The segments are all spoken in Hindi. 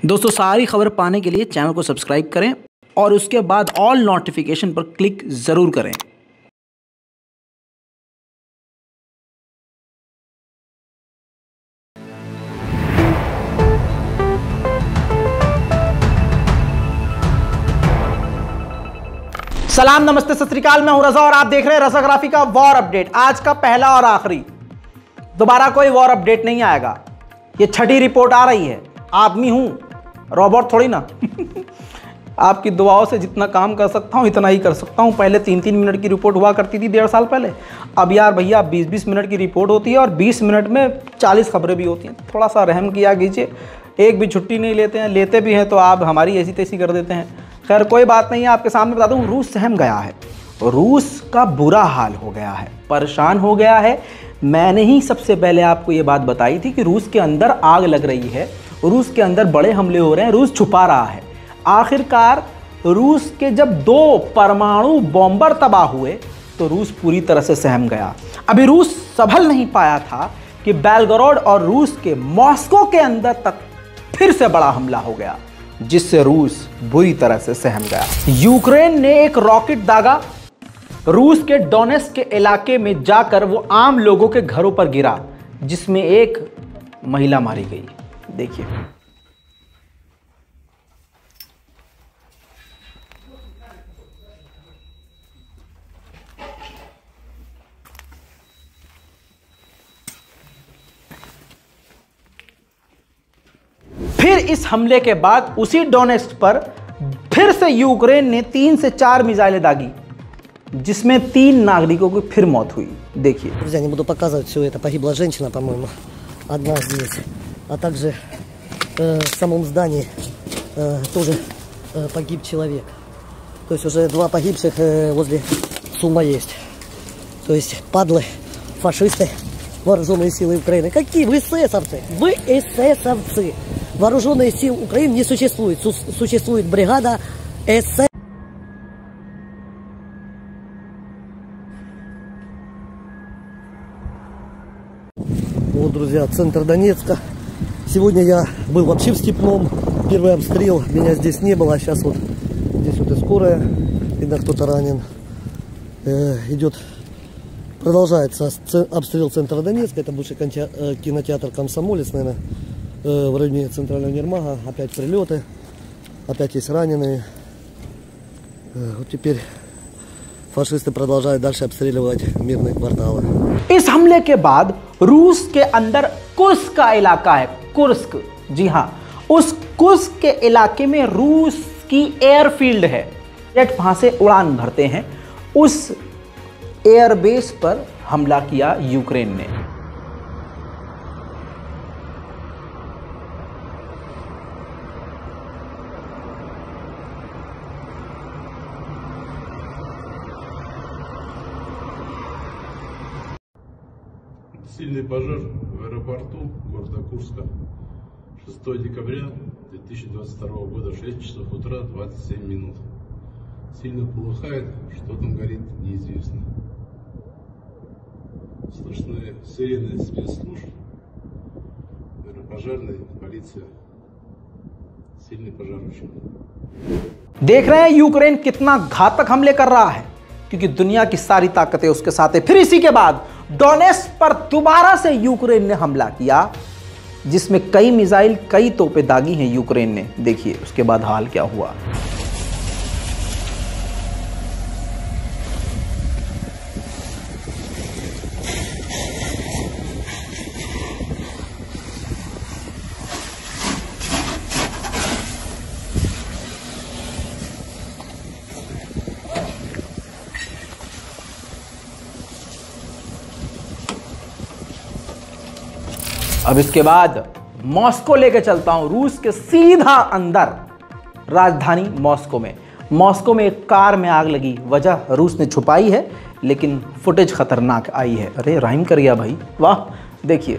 दोस्तों सारी खबर पाने के लिए चैनल को सब्सक्राइब करें और उसके बाद ऑल नोटिफिकेशन पर क्लिक ज़रूर करें। सलाम, नमस्ते, सत श्री अकाल। मैं हूं रजा और आप देख रहे हैं रजाग्राफी का वॉर अपडेट। आज का पहला और आखिरी, दोबारा कोई वॉर अपडेट नहीं आएगा। ये छठी रिपोर्ट आ रही है। आदमी हूं, रोबोट थोड़ी ना। आपकी दुआओं से जितना काम कर सकता हूं इतना ही कर सकता हूं। पहले 3-3 मिनट की रिपोर्ट हुआ करती थी 1.5 साल पहले। अब यार भैया 20-20 मिनट की रिपोर्ट होती है और 20 मिनट में 40 खबरें भी होती हैं। थोड़ा सा रहम किया कीजिए। एक भी छुट्टी नहीं लेते हैं, लेते भी हैं तो आप हमारी ऐसी तैसी कर देते हैं। खैर कोई बात नहीं है, आपके सामने बता दूं, रूस सहम गया है। रूस का बुरा हाल हो गया है, परेशान हो गया है। मैंने ही सबसे पहले आपको ये बात बताई थी कि रूस के अंदर आग लग रही है, रूस के अंदर बड़े हमले हो रहे हैं, रूस छुपा रहा है। आखिरकार रूस के जब 2 परमाणु बॉम्बर तबाह हुए तो रूस पूरी तरह से सहम गया। अभी रूस संभल नहीं पाया था कि बेलगरोड और रूस के मॉस्को के अंदर तक फिर से बड़ा हमला हो गया, जिससे रूस बुरी तरह से सहम गया। यूक्रेन ने एक रॉकेट दागा, रूस के डोनेट्स्क के इलाके में जाकर वो आम लोगों के घरों पर गिरा, जिसमें एक महिला मारी गई। देखिए, फिर इस हमले के बाद उसी डोनेट्स्क पर फिर से यूक्रेन ने 3 से 4 मिसाइलें दागी, जिसमें 3 नागरिकों की फिर मौत हुई। देखिए, друзья, не буду показывать все это. Погибла женщина, по-моему, одна здесь, а также в самом здании тоже погиб человек. То есть уже 2 погибших возле СУМа есть. То есть падлы, фашисты, вооруженные силы Украины. Какие? Вы эсэсовцы! Вы эсэсовцы! Вооруженные силы Украины не существует. Существует бригада СС. Вот, друзья, центр Донецка. Сегодня я был вообще в Степном. Первый обстрел, меня здесь не было. А сейчас вот здесь вот и скорая. Видно, кто-то ранен. Идет, продолжается обстрел центра Донецка. Это бывший кинотеатр «Комсомолец», наверное, в районе центрального универмага. Опять прилеты, опять есть раненые. Вот теперь фашисты продолжают дальше обстреливать мирные кварталы. इस हमले के बाद रूस के अंदर कुर्स्क का इलाका है, कुर्स्क, जी हां, उस कुर्स्क के इलाके में रूस की एयरफील्ड है। जेट वहां से उड़ान भरते हैं। उस एयरबेस पर हमला किया यूक्रेन ने। Сильный пожар в аэропорту города Курска 6 декабря 2022 года, 6 часов утра, 27 минут. Сильно полыхает, что там горит, неизвестно. Слышны сирены спецслужб, пожарная, полиция. Сильный пожар очень. देख रहे हैं यूक्रेन कितना घातक हमले कर रहा है, क्योंकि दुनिया की सारी ताकतें उसके साथ है। फिर इसी के बाद डोनेट्स्क पर दोबारा से यूक्रेन ने हमला किया, जिसमें कई मिसाइल, कई तोपें दागी हैं यूक्रेन ने। देखिए उसके बाद हाल क्या हुआ। अब इसके बाद मॉस्को लेके चलता हूं, रूस के सीधा अंदर, राजधानी मॉस्को में। मॉस्को में एक कार में आग लगी। वजह रूस ने छुपाई है, लेकिन फुटेज खतरनाक आई है। अरे राइम कर गया भाई, वाह। देखिए,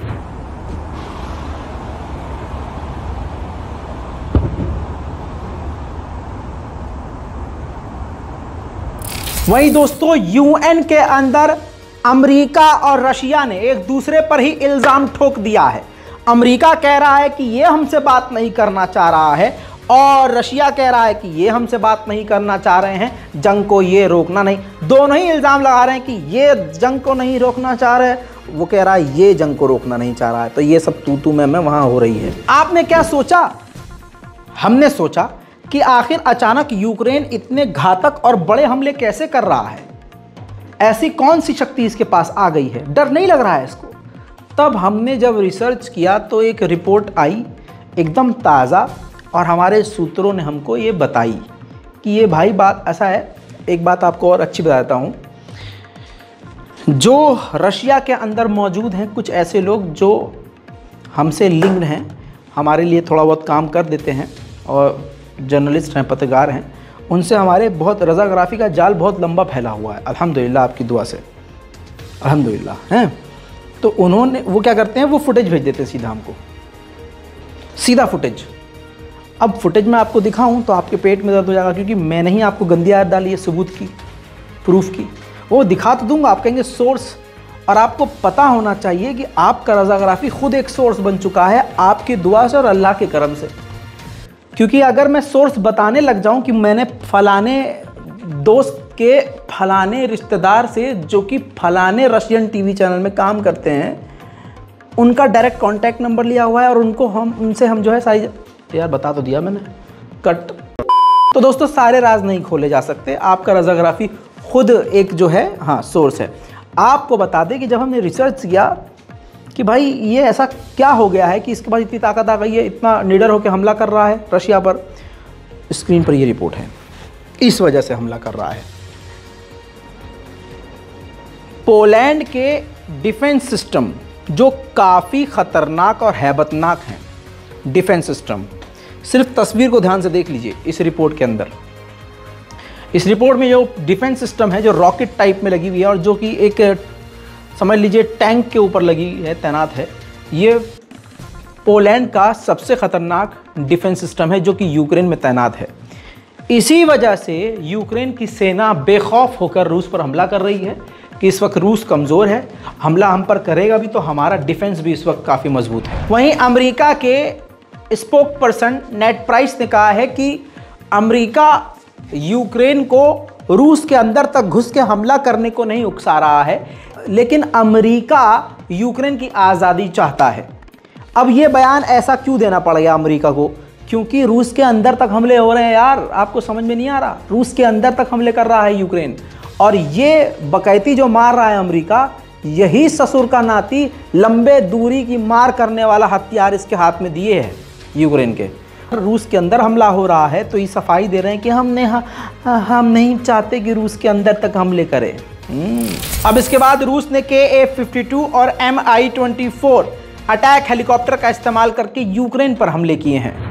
वहीं दोस्तों यूएन के अंदर अमेरिका और रशिया ने एक दूसरे पर ही इल्जाम ठोक दिया है। अमेरिका कह रहा है कि ये हमसे बात नहीं करना चाह रहा है और रशिया कह रहा है कि ये हमसे बात नहीं करना चाह रहे हैं, जंग को ये रोकना नहीं। दोनों ही इल्ज़ाम लगा रहे हैं कि ये जंग को नहीं रोकना चाह रहे हैं, वो कह रहा है ये जंग को रोकना नहीं चाह रहा है। तो ये सब तू मैं वहाँ हो रही है। आपने क्या सोचा? हमने सोचा कि आखिर अचानक यूक्रेन इतने घातक और बड़े हमले कैसे कर रहा है, ऐसी कौन सी शक्ति इसके पास आ गई है, डर नहीं लग रहा है इसको। तब हमने जब रिसर्च किया तो एक रिपोर्ट आई एकदम ताज़ा और हमारे सूत्रों ने हमको ये बताई कि ये भाई बात ऐसा है। एक बात आपको और अच्छी बता देता हूँ, जो रशिया के अंदर मौजूद हैं कुछ ऐसे लोग जो हमसे लिंक्ड हैं, हमारे लिए थोड़ा बहुत काम कर देते हैं और जर्नलिस्ट हैं, पत्रकार हैं, उनसे हमारे बहुत रज़ाग्राफ़ी का जाल बहुत लंबा फैला हुआ है अल्हम्दुलिल्लाह, आपकी दुआ से अल्हम्दुलिल्लाह हैं। तो उन्होंने वो क्या करते हैं, वो फुटेज भेज देते हैं सीधा हमको, सीधा फुटेज। अब फुटेज मैं आपको दिखाऊं तो आपके पेट में दर्द हो जाएगा, क्योंकि मैंने ही आपको गंदी आयत डाली है सबूत की, प्रूफ की। वो दिखा तो दूंगा, आप कहेंगे सोर्स, और आपको पता होना चाहिए कि आपका रज़ाग्राफ़ी खुद एक सोर्स बन चुका है आपकी दुआ से और अल्लाह के करम से। क्योंकि अगर मैं सोर्स बताने लग जाऊं कि मैंने फलाने दोस्त के फलाने रिश्तेदार से, जो कि फलाने रशियन टीवी चैनल में काम करते हैं, उनका डायरेक्ट कॉन्टैक्ट नंबर लिया हुआ है और उनसे हम जो है सारी, यार बता तो दिया मैंने, कट। तो दोस्तों सारे राज नहीं खोले जा सकते, आपका रज़ाग्राफ़ी खुद एक जो है हाँ सोर्स है। आपको बता दें कि जब हमने रिसर्च किया कि भाई ये ऐसा क्या हो गया है कि इसके पास इतनी ताकत आ गई है, इतना निडर होकर हमला कर रहा है रशिया पर, स्क्रीन पर ये रिपोर्ट है, इस वजह से हमला कर रहा है। पोलैंड के डिफेंस सिस्टम जो काफ़ी ख़तरनाक और हैबतनाक हैं, डिफेंस सिस्टम, सिर्फ तस्वीर को ध्यान से देख लीजिए इस रिपोर्ट के अंदर। इस रिपोर्ट में जो डिफेंस सिस्टम है, जो रॉकेट टाइप में लगी हुई है और जो कि एक समझ लीजिए टैंक के ऊपर लगी है, तैनात है, ये पोलैंड का सबसे ख़तरनाक डिफेंस सिस्टम है जो कि यूक्रेन में तैनात है। इसी वजह से यूक्रेन की सेना बेखौफ होकर रूस पर हमला कर रही है कि इस वक्त रूस कमज़ोर है, हमला हम पर करेगा भी तो हमारा डिफेंस भी इस वक्त काफ़ी मजबूत है। वहीं अमेरिका के स्पोक पर्सन नेड प्राइस ने कहा है कि अमेरिका यूक्रेन को रूस के अंदर तक घुस के हमला करने को नहीं उकसा रहा है, लेकिन अमेरिका यूक्रेन की आज़ादी चाहता है। अब ये बयान ऐसा क्यों देना पड़ गया अमेरिका को? क्योंकि रूस के अंदर तक हमले हो रहे हैं यार, आपको समझ में नहीं आ रहा? रूस के अंदर तक हमले कर रहा है यूक्रेन, और ये बकैती जो मार रहा है अमेरिका, यही ससुर का नाती लंबे दूरी की मार करने वाला हथियार इसके हाथ में दिए है यूक्रेन के। रूस के अंदर हमला हो रहा है तो ये सफाई दे रहे हैं कि हम नहीं चाहते कि रूस के अंदर तक हमले करें। अब इसके बाद रूस ने KA-52 और Mi-24 अटैक हेलीकॉप्टर का इस्तेमाल करके यूक्रेन पर हमले किए हैं।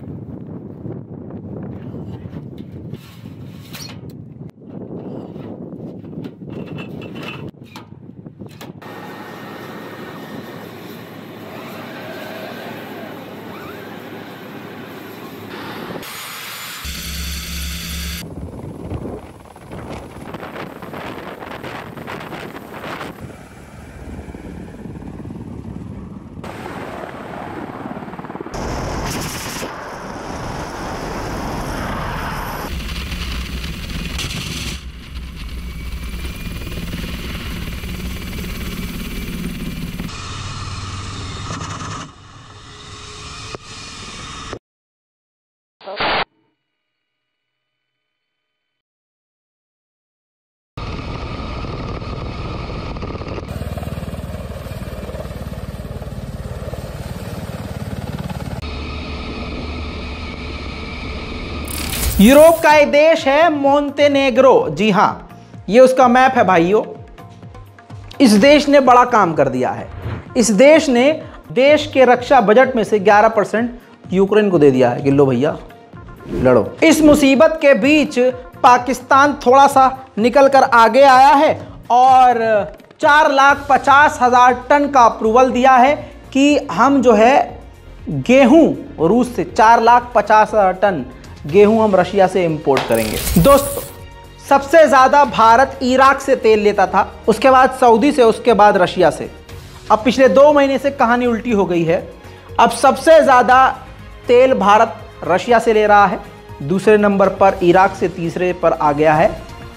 यूरोप का एक देश है मोंटेनेग्रो, जी हाँ ये उसका मैप है भाइयों। इस देश ने बड़ा काम कर दिया है। इस देश ने देश के रक्षा बजट में से 11% यूक्रेन को दे दिया है कि लो भैया लड़ो। इस मुसीबत के बीच पाकिस्तान थोड़ा सा निकल कर आगे आया है और 4,50,000 टन का अप्रूवल दिया है कि हम जो है गेहूं रूस से 4,50,000 टन गेहूं हम रशिया से इंपोर्ट करेंगे। दोस्तों सबसे ज़्यादा भारत इराक से तेल लेता था, उसके बाद सऊदी से, उसके बाद रशिया से। अब पिछले 2 महीने से कहानी उल्टी हो गई है। अब सबसे ज़्यादा तेल भारत रशिया से ले रहा है, दूसरे नंबर पर इराक से, तीसरे पर आ गया है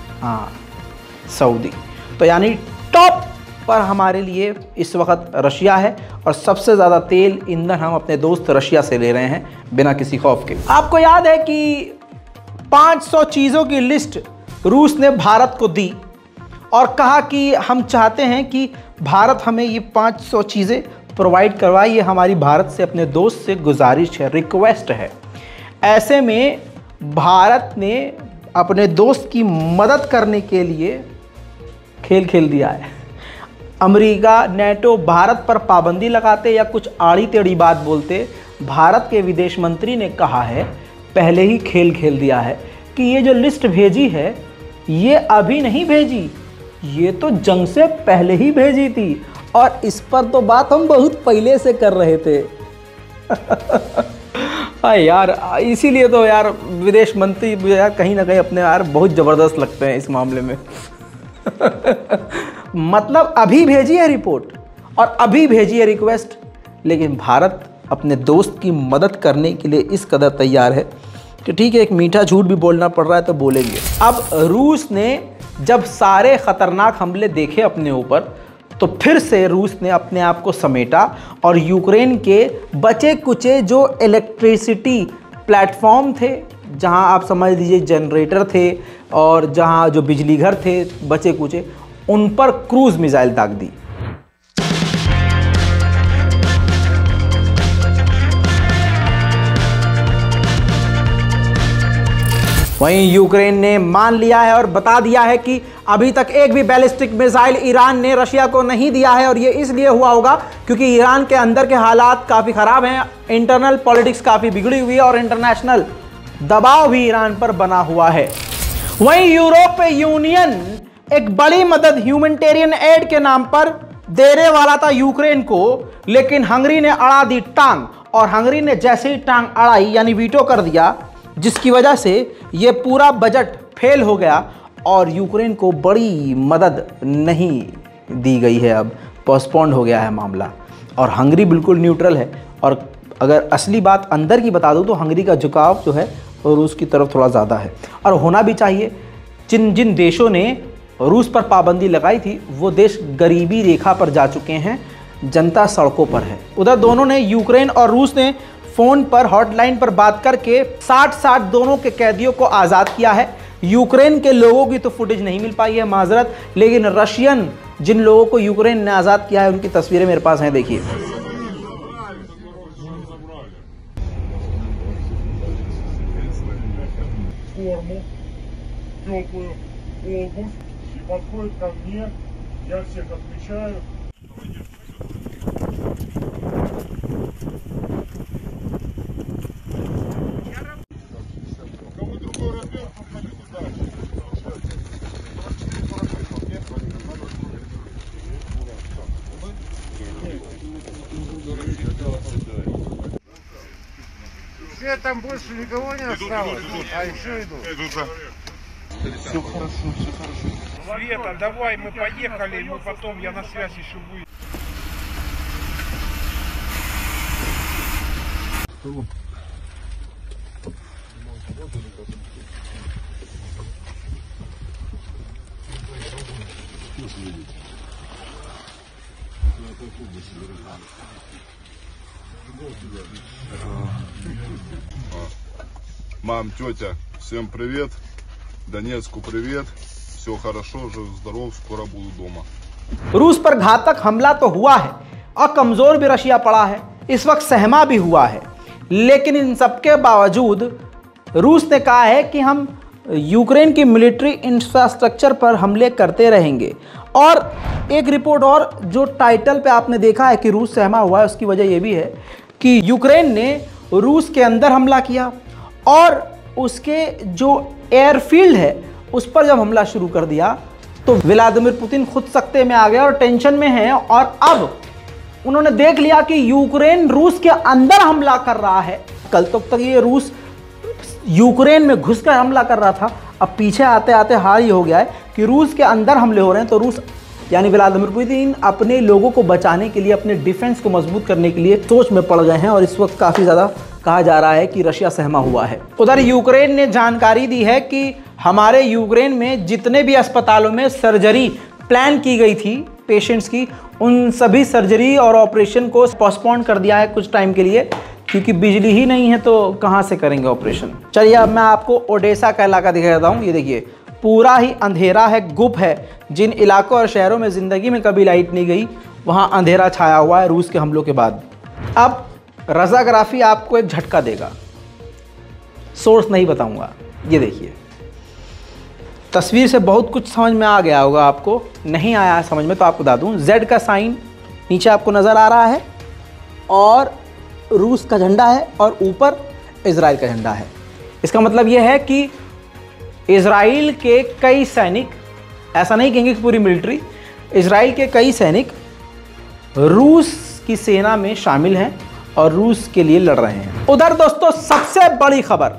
सऊदी। तो यानी टॉप पर हमारे लिए इस वक्त रशिया है और सबसे ज़्यादा तेल ईंधन हम अपने दोस्त रशिया से ले रहे हैं बिना किसी खौफ के। आपको याद है कि 500 चीज़ों की लिस्ट रूस ने भारत को दी और कहा कि हम चाहते हैं कि भारत हमें ये 500 चीज़ें प्रोवाइड करवाए, ये हमारी भारत से अपने दोस्त से गुजारिश है, रिक्वेस्ट है। ऐसे में भारत ने अपने दोस्त की मदद करने के लिए खेल खेल दिया है। अमेरिका, नेटो भारत पर पाबंदी लगाते या कुछ आड़ी टेढ़ी बात बोलते, भारत के विदेश मंत्री ने कहा है, पहले ही खेल खेल दिया है कि ये जो लिस्ट भेजी है ये अभी नहीं भेजी, ये तो जंग से पहले ही भेजी थी और इस पर तो बात हम बहुत पहले से कर रहे थे। हाँ यार, इसीलिए तो यार विदेश मंत्री यार कहीं ना कहीं अपने यार बहुत ज़बरदस्त लगते हैं इस मामले में। मतलब अभी भेजी है रिपोर्ट और अभी भेजी है रिक्वेस्ट, लेकिन भारत अपने दोस्त की मदद करने के लिए इस कदर तैयार है कि ठीक है, एक मीठा झूठ भी बोलना पड़ रहा है तो बोलेंगे। अब रूस ने जब सारे ख़तरनाक हमले देखे अपने ऊपर, तो फिर से रूस ने अपने आप को समेटा और यूक्रेन के बचे कुचे जो इलेक्ट्रिसिटी प्लेटफॉर्म थे, जहां आप समझ लीजिए जनरेटर थे और जहां जो बिजली घर थे बचे कुचे, उन पर क्रूज मिसाइल दाग दी। वहीं यूक्रेन ने मान लिया है और बता दिया है कि अभी तक एक भी बैलिस्टिक मिसाइल ईरान ने रशिया को नहीं दिया है और ये इसलिए हुआ होगा क्योंकि ईरान के अंदर के हालात काफ़ी ख़राब हैं, इंटरनल पॉलिटिक्स काफ़ी बिगड़ी हुई है और इंटरनेशनल दबाव भी ईरान पर बना हुआ है। वहीं यूरोपीय यूनियन एक बड़ी मदद ह्यूमैनिटेरियन एड के नाम पर देने वाला था यूक्रेन को, लेकिन हंगरी ने अड़ा दी टांग और हंगरी ने जैसे ही टांग अड़ाई यानी वीटो कर दिया, जिसकी वजह से ये पूरा बजट फेल हो गया और यूक्रेन को बड़ी मदद नहीं दी गई है। अब पोस्टपोन्ड हो गया है मामला और हंगरी बिल्कुल न्यूट्रल है। और अगर असली बात अंदर की बता दूं तो हंगरी का झुकाव जो है वो रूस की तरफ थोड़ा ज़्यादा है और होना भी चाहिए। जिन जिन देशों ने रूस पर पाबंदी लगाई थी वो देश गरीबी रेखा पर जा चुके हैं, जनता सड़कों पर है। उधर दोनों ने, यूक्रेन और रूस ने फ़ोन पर हॉटलाइन पर बात करके 60-60 दोनों के कैदियों को आज़ाद किया है। यूक्रेन के लोगों की तो फुटेज नहीं मिल पाई है, माजरत, लेकिन रशियन जिन लोगों को यूक्रेन ने आज़ाद किया है उनकी तस्वीरें मेरे पास हैं, देखिए। форму, теплую обувь и подходит ко мне. Я всех отмечаю. Кому другой размер, подходите дальше. Все, там больше никого не осталось. А еще идут. Все хорошо, все хорошо. Света, давай, мы поехали, мы потом, я на связь еще буду. Мам, тетя, всем привет. Донецку привет. Все хорошо, жив здоров, скоро буду дома। रूस पर घातक हमला तो हुआ है और कमज़ोर भी रशिया पड़ा है, इस वक्त सहमा भी हुआ है, लेकिन इन सबके बावजूद रूस ने कहा है कि हम यूक्रेन की मिलिट्री इंफ्रास्ट्रक्चर पर हमले करते रहेंगे। और एक रिपोर्ट और जो टाइटल पे आपने देखा है कि रूस सहमा हुआ है, उसकी वजह यह भी है कि यूक्रेन ने रूस के अंदर हमला किया और उसके जो एयरफील्ड है उस पर जब हमला शुरू कर दिया तो व्लादिमीर पुतिन खुद सख्ते में आ गया और टेंशन में है। और अब उन्होंने देख लिया कि यूक्रेन रूस के अंदर हमला कर रहा है। कल तक ये रूस यूक्रेन में घुसकर हमला कर रहा था, अब पीछे आते आते हाल ही हो गया है कि रूस के अंदर हमले हो रहे हैं। तो रूस यानी व्लादिमीर पुतिन अपने लोगों को बचाने के लिए, अपने डिफेंस को मजबूत करने के लिए सोच में पड़ गए हैं और इस वक्त काफ़ी ज़्यादा कहा जा रहा है कि रशिया सहमा हुआ है। उधर यूक्रेन ने जानकारी दी है कि हमारे यूक्रेन में जितने भी अस्पतालों में सर्जरी प्लान की गई थी पेशेंट्स की, उन सभी सर्जरी और ऑपरेशन को पोस्टपोन कर दिया है कुछ टाइम के लिए, क्योंकि बिजली ही नहीं है तो कहाँ से करेंगे ऑपरेशन। चलिए अब मैं आपको ओडेसा का इलाका दिखा देता हूँ। ये देखिए पूरा ही अंधेरा है, गुप है। जिन इलाकों और शहरों में ज़िंदगी में कभी लाइट नहीं गई, वहाँ अंधेरा छाया हुआ है रूस के हमलों के बाद। अब रज़ाग्राफी आपको एक झटका देगा, सोर्स नहीं बताऊँगा। ये देखिए तस्वीर से बहुत कुछ समझ में आ गया होगा, आपको नहीं आया है समझ में तो आपको बता दूँ। जेड का साइन नीचे आपको नज़र आ रहा है और रूस का झंडा है और ऊपर इजराइल का झंडा है। इसका मतलब यह है कि इजराइल के कई सैनिक, ऐसा नहीं कहेंगे कि पूरी मिलिट्री, इजराइल के कई सैनिक रूस की सेना में शामिल हैं और रूस के लिए लड़ रहे हैं। उधर दोस्तों सबसे बड़ी खबर,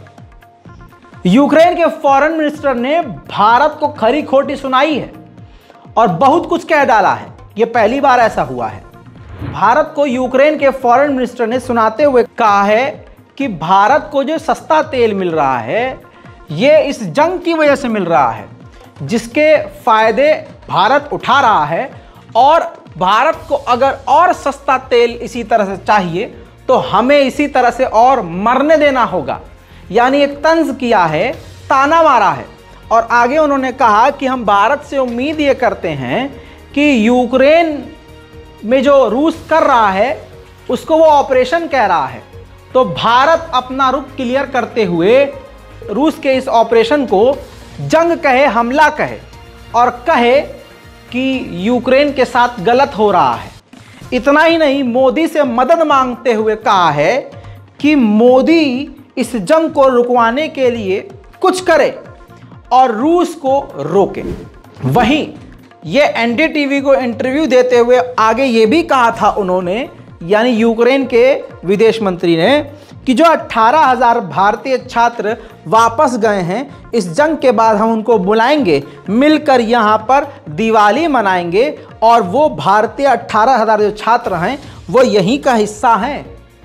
यूक्रेन के फॉरेन मिनिस्टर ने भारत को खरी खोटी सुनाई है और बहुत कुछ कह डाला है। यह पहली बार ऐसा हुआ है। भारत को यूक्रेन के फॉरेन मिनिस्टर ने सुनाते हुए कहा है कि भारत को जो सस्ता तेल मिल रहा है ये इस जंग की वजह से मिल रहा है, जिसके फायदे भारत उठा रहा है, और भारत को अगर और सस्ता तेल इसी तरह से चाहिए तो हमें इसी तरह से और मरने देना होगा। यानी एक तंज किया है, ताना मारा है। और आगे उन्होंने कहा कि हम भारत से उम्मीद ये करते हैं कि यूक्रेन में जो रूस कर रहा है उसको वो ऑपरेशन कह रहा है, तो भारत अपना रुख क्लियर करते हुए रूस के इस ऑपरेशन को जंग कहे, हमला कहे और कहे कि यूक्रेन के साथ गलत हो रहा है। इतना ही नहीं, मोदी से मदद मांगते हुए कहा है कि मोदी इस जंग को रुकवाने के लिए कुछ करे और रूस को रोके। वहीं ये एनडीटीवी को इंटरव्यू देते हुए आगे ये भी कहा था उन्होंने, यानी यूक्रेन के विदेश मंत्री ने, कि जो 18,000 भारतीय छात्र वापस गए हैं, इस जंग के बाद हम उनको बुलाएंगे, मिलकर यहाँ पर दिवाली मनाएंगे और वो भारतीय 18,000 जो छात्र हैं वो यहीं का हिस्सा हैं,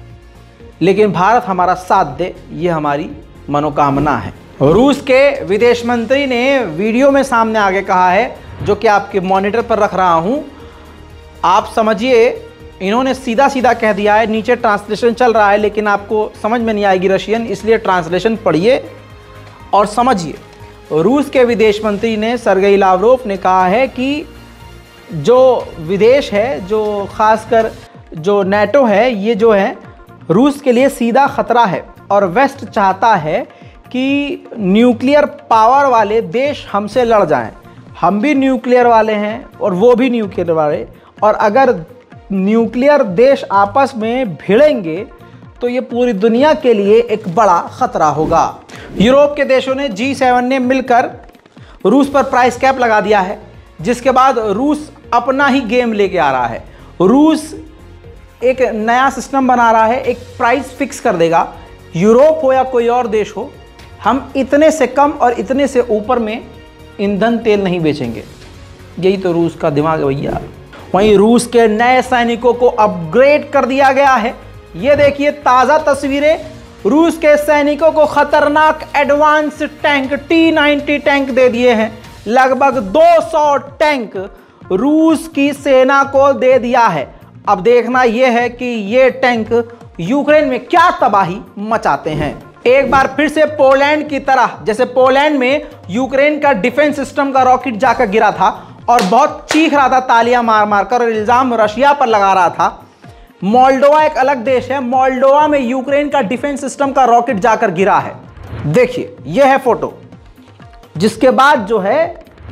लेकिन भारत हमारा साथ दे, ये हमारी मनोकामना है। रूस के विदेश मंत्री ने वीडियो में सामने आगे कहा है, जो कि आपके मॉनिटर पर रख रहा हूँ, आप समझिए। इन्होंने सीधा सीधा कह दिया है, नीचे ट्रांसलेशन चल रहा है लेकिन आपको समझ में नहीं आएगी रशियन, इसलिए ट्रांसलेशन पढ़िए और समझिए। रूस के विदेश मंत्री ने, सर्गेई लावरोव ने कहा है कि जो विदेश है, जो खासकर जो नेटो है, ये जो है रूस के लिए सीधा खतरा है और वेस्ट चाहता है कि न्यूक्लियर पावर वाले देश हमसे लड़ जाएं। हम भी न्यूक्लियर वाले हैं और वो भी न्यूक्लियर वाले, और अगर न्यूक्लियर देश आपस में भिड़ेंगे तो ये पूरी दुनिया के लिए एक बड़ा खतरा होगा। यूरोप के देशों ने G7 ने मिलकर रूस पर प्राइस कैप लगा दिया है, जिसके बाद रूस अपना ही गेम लेके आ रहा है। रूस एक नया सिस्टम बना रहा है, एक प्राइस फिक्स कर देगा, यूरोप हो या कोई और देश हो, हम इतने से कम और इतने से ऊपर में ईंधन तेल नहीं बेचेंगे। यही तो रूस का दिमाग है भैया। वहीं रूस के नए सैनिकों को अपग्रेड कर दिया गया है। ये देखिए ताज़ा तस्वीरें, रूस के सैनिकों को खतरनाक एडवांस टैंक T-90 टैंक दे दिए हैं। लगभग 200 टैंक रूस की सेना को दे दिया है। अब देखना यह है कि ये टैंक यूक्रेन में क्या तबाही मचाते हैं। एक बार फिर से पोलैंड की तरह, जैसे पोलैंड में यूक्रेन का डिफेंस सिस्टम का रॉकेट जाकर गिरा था और बहुत चीख रहा था तालियां मार मार कर और इल्जाम रशिया पर लगा रहा था। मोल्डोवा एक अलग देश है, मोल्डोवा में यूक्रेन का डिफेंस सिस्टम का रॉकेट जाकर गिरा है। देखिए यह है फोटो, जिसके बाद जो है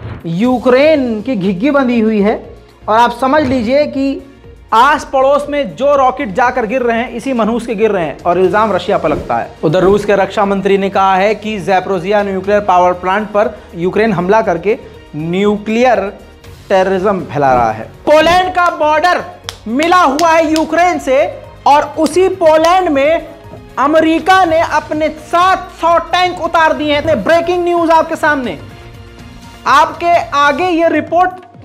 यूक्रेन की घिग्गी बंधी हुई है और आप समझ लीजिए कि आस पड़ोस में जो रॉकेट जाकर गिर रहे हैं इसी मनहूस के गिर रहे हैं और इल्जाम रशिया पर लगता है। उधर रूस के रक्षा मंत्री ने कहा है कि ज़ैपोरिज़िया न्यूक्लियर पावर प्लांट पर यूक्रेन हमला करके न्यूक्लियर टेररिज्म फैला रहा है। पोलैंड का बॉर्डर मिला हुआ है यूक्रेन से और उसी पोलैंड में अमेरिका ने अपने 700 टैंक उतार दिए हैं। ब्रेकिंग न्यूज आपके सामने, आपके आगे ये रिपोर्ट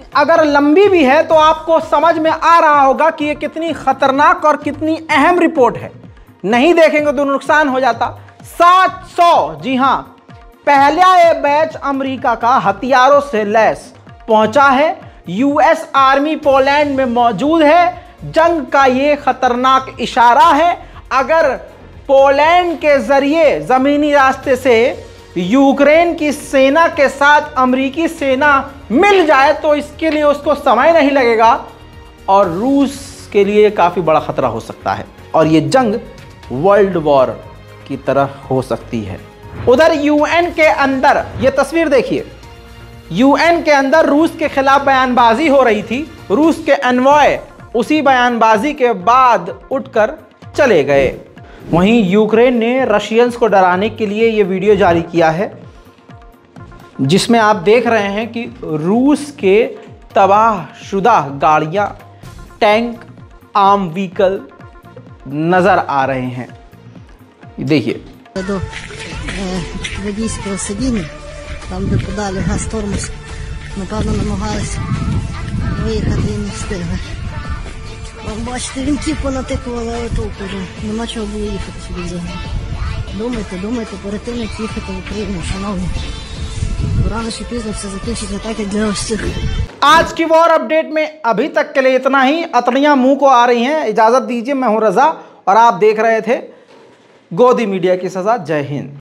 अगर लंबी भी है तो आपको समझ में आ रहा होगा कि ये कितनी खतरनाक और कितनी अहम रिपोर्ट है। नहीं देखेंगे तो नुकसान हो जाता। 700, जी हां, पहला ये बैच अमेरिका का हथियारों से लैस पहुंचा है। यूएस आर्मी पोलैंड में मौजूद है। जंग का ये खतरनाक इशारा है। अगर पोलैंड के जरिए जमीनी रास्ते से यूक्रेन की सेना के साथ अमेरिकी सेना मिल जाए तो इसके लिए उसको समय नहीं लगेगा और रूस के लिए काफी बड़ा खतरा हो सकता है और ये जंग वर्ल्ड वॉर की तरह हो सकती है। उधर यूएन के अंदर ये तस्वीर देखिए, यूएन के अंदर रूस के खिलाफ बयानबाजी हो रही थी। रूस के एनवॉय उसी बयानबाजी के बाद उठकर चले गए। वहीं यूक्रेन ने रशियंस को डराने के लिए ये वीडियो जारी किया है जिसमें आप देख रहे हैं कि रूस के तबाहशुदा गाड़ियां, टैंक, आर्म व्हीकल नजर आ रहे हैं। देखिए до водійського сидіння, там де подалі газ-тормоз, напевно намагалися виїхати і не встигли. От бачите, вінків понатикували, але толку вже нема чого було їхати сюди взагалі. Думайте, перед тим як їхати в Україну, шановні. Рано чи пізно все закінчиться так, як для всіх. आज की वॉर अपडेट में अभी तक के लिए इतना ही। अतड़ियां मुंह को आ रही हैं। इजाजत दीजिए, मैं हूं रजा और आप देख रहे थे गोदी मीडिया की सजा। जय हिंद।